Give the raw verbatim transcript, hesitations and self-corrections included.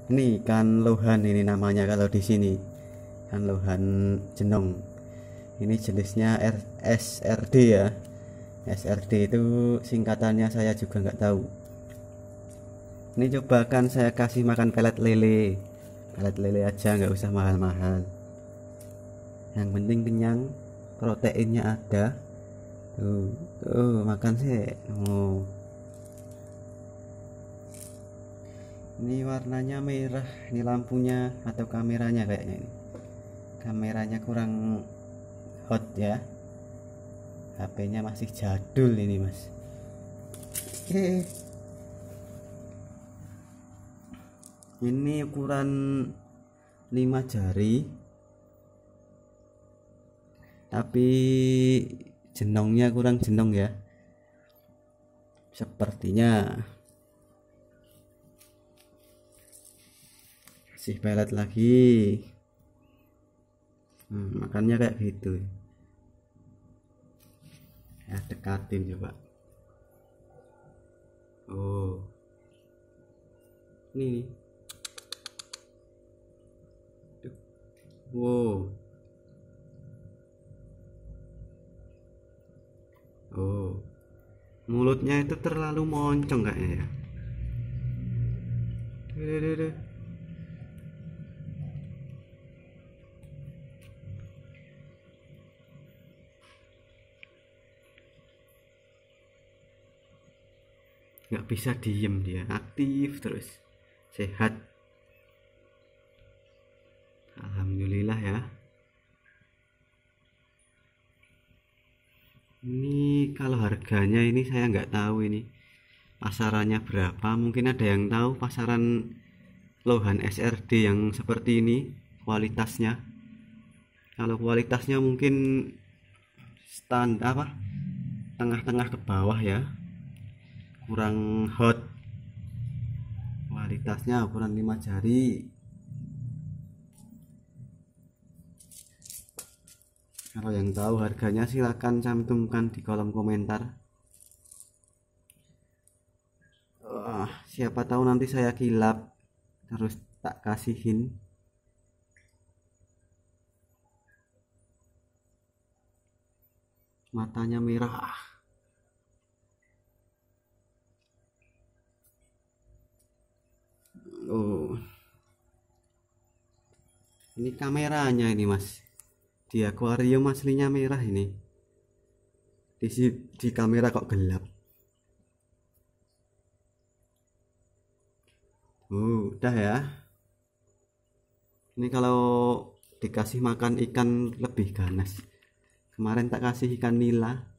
Ini ikan lohan ini namanya kalau di sini. Ikan lohan jenong. Ini jenisnya R S R D ya. S R D itu singkatannya saya juga nggak tahu. Ini coba kan saya kasih makan pelet lele. Pelet lele aja, nggak usah mahal-mahal. Yang penting kenyang, proteinnya ada. Tuh, tuh makan sih. Oh. Ini warnanya merah, ini lampunya atau kameranya kayaknya ini. Kameranya kurang hot ya. H P-nya masih jadul ini, Mas. Oke. Ini ukuran lima jari. Tapi jenongnya kurang jenong ya. Sepertinya kasih pelet lagi. Hmm, makannya kayak gitu ya, dekatin coba. Oh, ini nih. Wow. Oh, mulutnya itu terlalu moncong kayaknya ya. Duh, duh, duh. Nggak bisa diem, dia aktif terus, sehat, alhamdulillah ya. Ini kalau harganya ini saya nggak tahu ini pasarannya berapa. Mungkin ada yang tahu pasaran lohan S R D yang seperti ini kualitasnya. Kalau kualitasnya mungkin standar apa, tengah-tengah ke bawah ya, kurang hot. Kualitasnya ukuran lima jari. Kalau yang tahu harganya silahkan cantumkan di kolom komentar. Wah, siapa tahu nanti saya kilap terus tak kasihin. Matanya merah. Oh, ini kameranya ini, Mas. Di akuarium aslinya merah ini. Di, di kamera kok gelap. Oh, udah ya. Ini kalau dikasih makan ikan lebih ganas. Kemarin tak kasih ikan nila,